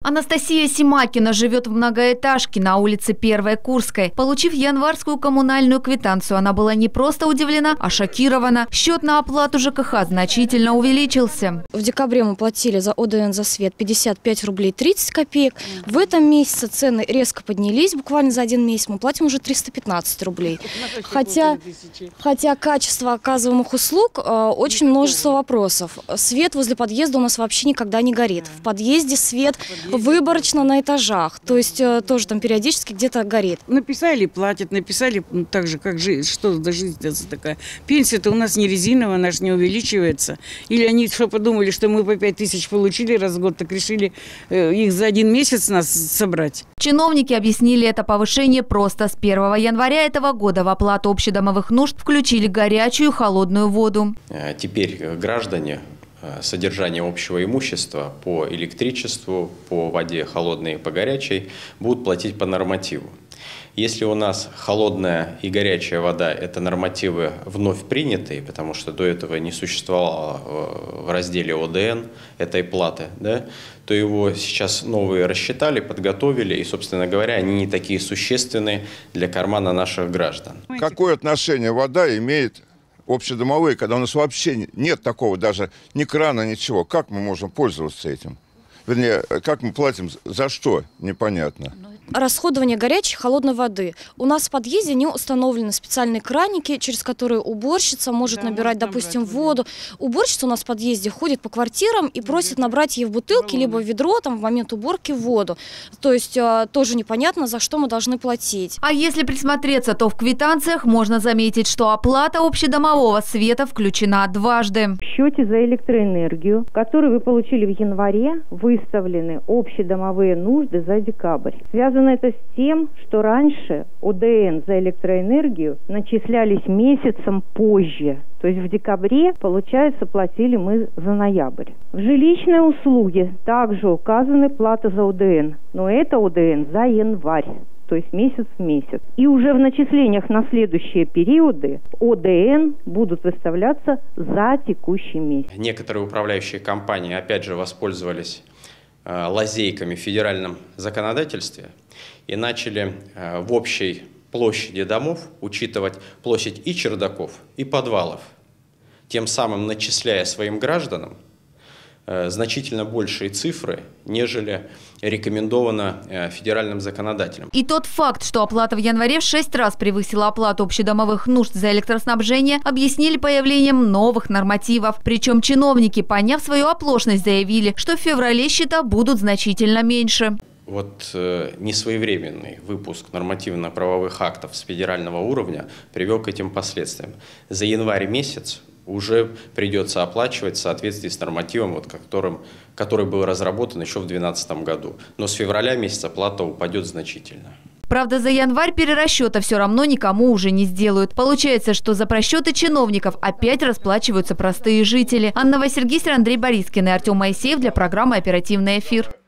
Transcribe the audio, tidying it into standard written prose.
Анастасия Симакина живет в многоэтажке на улице 1 Курской. Получив январскую коммунальную квитанцию, она была не просто удивлена, а шокирована. Счет на оплату ЖКХ значительно увеличился. В декабре мы платили за ОДН за свет 55 рублей 30 копеек. В этом месяце цены резко поднялись. Буквально за один месяц мы платим уже 315 рублей. Хотя качество оказываемых услуг очень множество вопросов. Свет возле подъезда у нас вообще никогда не горит. В подъезде свет выборочно на этажах, то есть тоже там периодически где-то горит. Написали, платят, написали так же, как жизнь, что за жизнь такая. Пенсия-то у нас не резиновая, она же не увеличивается. Или они что подумали, что мы по 5000 получили раз в год, так решили их за один месяц нас собрать. Чиновники объяснили это повышение просто. С 1 января этого года в оплату общедомовых нужд включили горячую и холодную воду. Теперь граждане содержание общего имущества по электричеству, по воде холодной и по горячей будут платить по нормативу. Если у нас холодная и горячая вода – это нормативы вновь принятые, потому что до этого не существовало в разделе ОДН этой платы, да, то его сейчас новые рассчитали, подготовили, и, собственно говоря, они не такие существенные для кармана наших граждан. Какое отношение вода имеет общедомовые, когда у нас вообще нет такого даже ни крана, ничего? Как мы можем пользоваться этим? Вернее, как мы платим, за что, непонятно. Расходование горячей и холодной воды. У нас в подъезде не установлены специальные краники, через которые уборщица может набирать, допустим, воду. Уборщица у нас в подъезде ходит по квартирам и просит набрать ей в бутылке либо в ведро там, в момент уборки воду. То есть тоже непонятно, за что мы должны платить. А если присмотреться, то в квитанциях можно заметить, что оплата общедомового света включена дважды. В счете за электроэнергию, который вы получили в январе, выставлены общедомовые нужды за декабрь. Связано это с тем, что раньше ОДН за электроэнергию начислялись месяцем позже. То есть в декабре, получается, платили мы за ноябрь. В жилищной услуге также указаны платы за ОДН, но это ОДН за январь. То есть месяц в месяц. И уже в начислениях на следующие периоды ОДН будут выставляться за текущий месяц. Некоторые управляющие компании, опять же, воспользовались лазейками в федеральном законодательстве и начали в общей площади домов учитывать площадь и чердаков, и подвалов, тем самым начисляя своим гражданам значительно большие цифры, нежели рекомендовано федеральным законодателем. И тот факт, что оплата в январе в 6 раз превысила оплату общедомовых нужд за электроснабжение, объяснили появлением новых нормативов. Причем чиновники, поняв свою оплошность, заявили, что в феврале счета будут значительно меньше. Вот несвоевременный выпуск нормативно-правовых актов с федерального уровня привел к этим последствиям. За январь месяц уже придется оплачивать в соответствии с нормативом, который был разработан еще в 2012 году. Но с февраля месяца плата упадет значительно. Правда, за январь перерасчета все равно никому уже не сделают. Получается, что за просчеты чиновников опять расплачиваются простые жители. Анна Васильгисер, Андрей Борискин и Артем Моисеев для программы «Оперативный эфир».